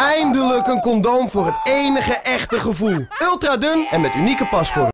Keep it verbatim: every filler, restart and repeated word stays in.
Eindelijk een condoom voor het enige echte gevoel. Ultra dun en met unieke pasvorm.